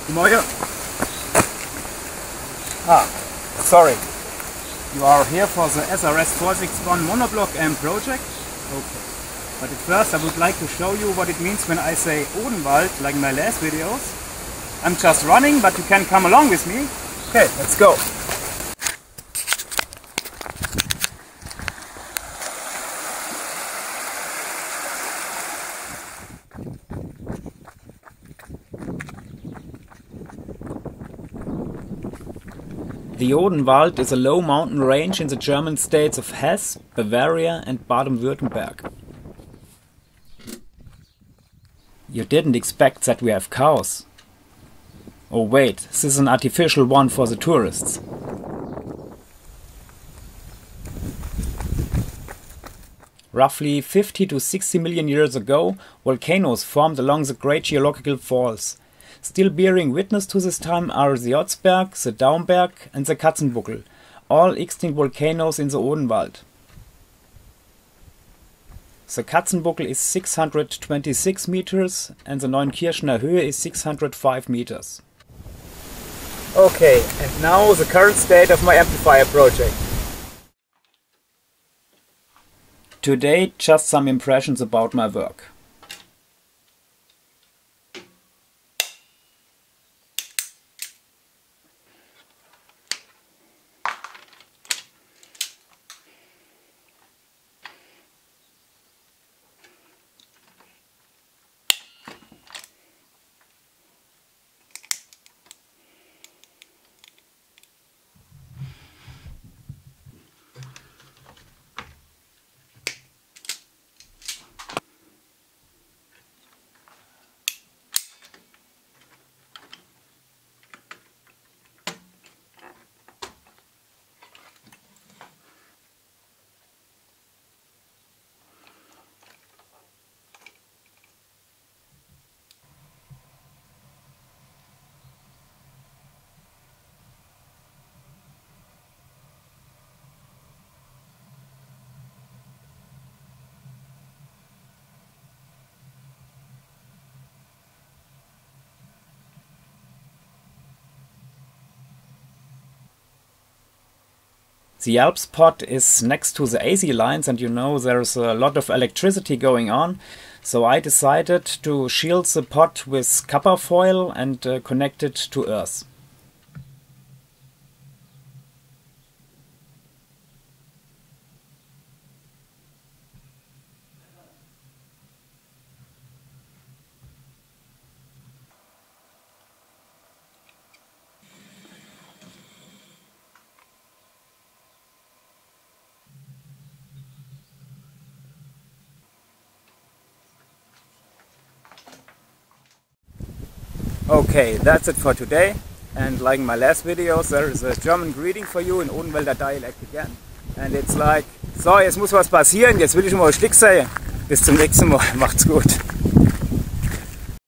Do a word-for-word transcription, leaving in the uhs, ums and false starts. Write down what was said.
Moje. Ah, sorry. You are here for the S R S four sixty-one monoblock amp project? Okay. But at first I would like to show you what it means when I say Odenwald, like in my last videos. I'm just running, but you can come along with me. Okay, let's go. The Odenwald is a low mountain range in the German states of Hesse, Bavaria and Baden-Württemberg. You didn't expect that we have cows. Oh wait, this is an artificial one for the tourists. Roughly fifty to sixty million years ago, volcanoes formed along the Great Geological Faults. Still bearing witness to this time are the Otzberg, the Daumberg and the Katzenbuckel, all extinct volcanoes in the Odenwald. The Katzenbuckel is six hundred twenty-six meters and the Neunkirchener Höhe is six hundred five meters. Okay, and now the current state of my amplifier project. Today, just some impressions about my work. The Alps pod is next to the A C lines and you know there's a lot of electricity going on, so I decided to shield the pod with copper foil and uh, connect it to earth. Okay, that's it for today, and like in my last videos, there is a German greeting for you in Odenwälder dialect again, and it's like, so, jetzt muss was passieren, jetzt will ich mal Schlick sagen. Bis zum nächsten Mal, macht's gut.